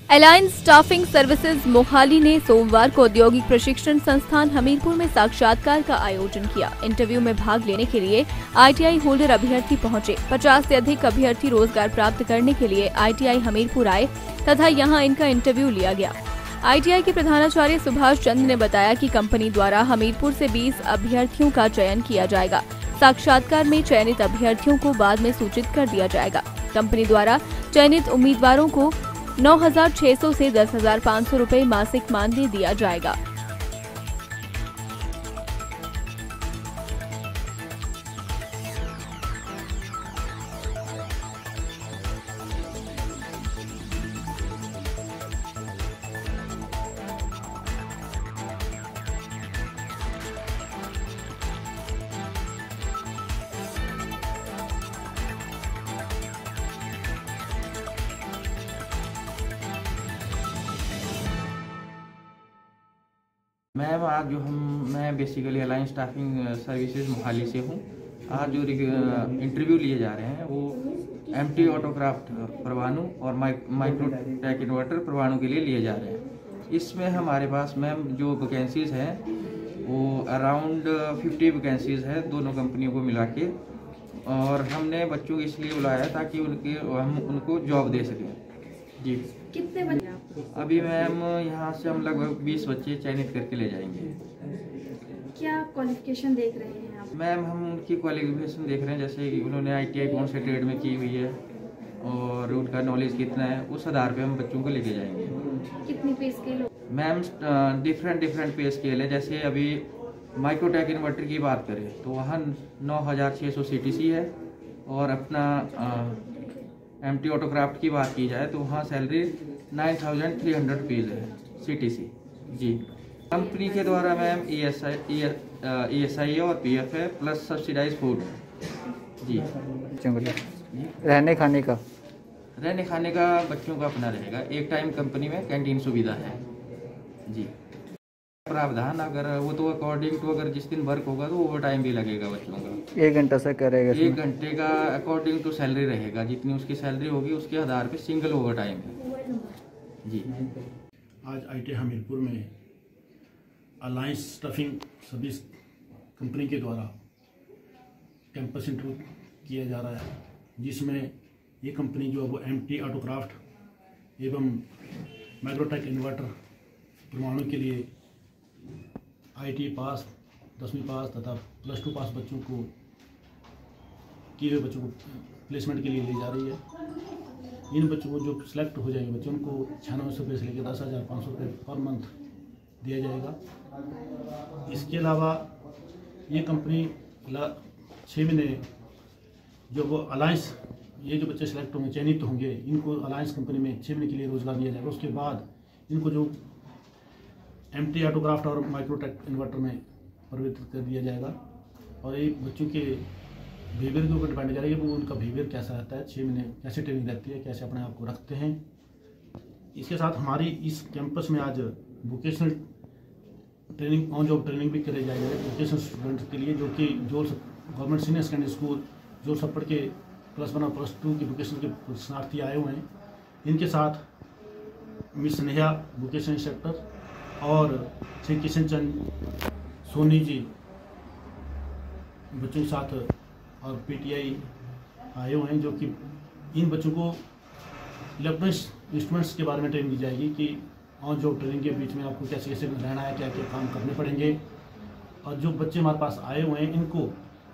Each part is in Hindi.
अलायंस स्टाफिंग सर्विसेज मोहाली ने सोमवार को औद्योगिक प्रशिक्षण संस्थान हमीरपुर में साक्षात्कार का आयोजन किया। इंटरव्यू में भाग लेने के लिए ITI होल्डर अभ्यर्थी पहुंचे। 50 से अधिक अभ्यर्थी रोजगार प्राप्त करने के लिए ITI हमीरपुर आए तथा यहां इनका इंटरव्यू लिया गया। ITI के प्रधानाचार्य सुभाष चंद ने बताया कि कंपनी द्वारा हमीरपुर से 20 अभ्यर्थियों का चयन किया जाएगा। साक्षात्कार में चयनित अभ्यर्थियों को बाद में सूचित कर दिया जाएगा। कंपनी द्वारा चयनित उम्मीदवारों को 9,600 से 10,500 रुपए मासिक मानदेय दिया जाएगा। मैम आज मैं basically alliance staffing services Mohali से हूँ। आज जो इंटरव्यू लिए जा रहे हैं वो MT ऑटोक्राफ्ट परवाणु और माइक्रोटेक इन्वर्टर परवाणु के लिए लिए जा रहे हैं। इसमें हमारे पास मैम जो वैकेंसीज़ हैं वो अराउंड 50 वैकेंसीज़ है दोनों कंपनियों को मिला के, और हमने बच्चों को इसलिए बुलाया ताकि हम उनको जॉब दे सकें। जी कितने बच्चे? अभी मैम यहाँ से हम लगभग 20 बच्चे चयनित करके ले जाएंगे। क्या क्वालिफिकेशन देख रहे हैं आप? मैम हम उनकी क्वालिफिकेशन देख रहे हैं, जैसे कि उन्होंने ITI कौन से ट्रेड में की हुई है और उनका नॉलेज कितना है, उस आधार पे हम बच्चों को लेके जाएंगे। कितनी पे स्केल हो? मैम डिफरेंट पे स्केल है। जैसे अभी माइक्रोटेक इन्वर्टर की बात करें तो वहाँ 9,600 CTC है, और अपना MT ऑटोक्राफ्ट की बात की जाए तो वहाँ सैलरी 9,300 रुपीज़ है CTC। जी कंपनी के द्वारा मैम ESI और PF है, प्लस सब्सिडाइज फूड है। जी रहने खाने का बच्चों का अपना रहेगा। एक टाइम कंपनी में कैंटीन सुविधा है। जी प्रावधान अगर वो तो अकॉर्डिंग टू अगर जिस दिन वर्क होगा तो ओवर टाइम भी लगेगा बच्चों का। 1 घंटा से करेगा? 1 घंटे का अकॉर्डिंग टू सैलरी रहेगा, जितनी उसकी सैलरी होगी उसके आधार पे सिंगल ओवर टाइम है। जी आज ITI हमीरपुर में अलायंस स्टाफिंग सर्विस कंपनी के द्वारा कैंपस इंटरव्यू किया जा रहा है, जिसमें ये कंपनी जो है वो MT ऑटोक्राफ्ट एवं माइक्रोटेक इन्वर्टर परवाणु के लिए ITI पास 10वीं पास तथा +2 पास बच्चों को किए हुए बच्चों को प्लेसमेंट के लिए ले जा रही है। इन बच्चों को जो सिलेक्ट हो जाएंगे बच्चों को 9600 रुपये से लेकर 10,500 रुपये पर मंथ दिया जाएगा। इसके अलावा ये कंपनी 6 महीने जो वो अलायंस ये जो बच्चे सिलेक्ट होंगे चयनित होंगे इनको अलायंस कंपनी में 6 महीने के लिए रोजगार दिया जाएगा। उसके बाद इनको जो MT ऑटोक्राफ्ट और माइक्रोटेक इन्वर्टर में परिवर्तित कर दिया जाएगा, और ये बच्चों के बिहेवियर के ऊपर डिपेंड करेगा वो उनका बिहेवियर कैसा रहता है, 6 महीने कैसे ट्रेनिंग रहती है, कैसे अपने आप को रखते हैं। इसके साथ हमारी इस कैंपस में आज vocational training on job training भी कराई जाएगी वोकेशनल स्टूडेंट्स के लिए, जो कि जो गवर्नमेंट सीनियर सेकेंडरी स्कूल जो सब पढ़ के +1 और +2 की वोकेशनल के शरणार्थी आए हुए हैं। इनके साथ मिस स्नेहा वोकेशनल इंस्ट्रक्टर और श्री किशन चंद सोनी जी बच्चों के साथ और PTI आए हुए हैं, जो कि इन बच्चों को इलेक्ट्रॉनिक्स इंस्ट्रूमेंट्स के बारे में ट्रेनिंग दी जाएगी कि ऑन जॉब ट्रेनिंग के बीच में आपको कैसे कैसे रहना है, क्या क्या काम करने पड़ेंगे। और जो बच्चे हमारे पास आए हुए हैं इनको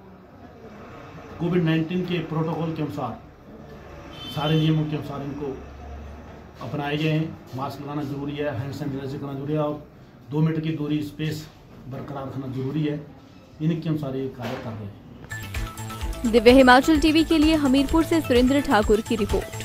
कोविड-19 के प्रोटोकॉल के अनुसार सारे नियमों के अनुसार इनको अपनाए गए हैं। मास्क लगाना जरूरी है, हैंड सैनिटाइजर करना जरूरी है, और 2 मीटर की दूरी स्पेस बरकरार रखना जरूरी है। इनके अनुसार ये कार्य कर रहे हैं। दिव्य हिमाचल टीवी के लिए हमीरपुर से सुरेंद्र ठाकुर की रिपोर्ट।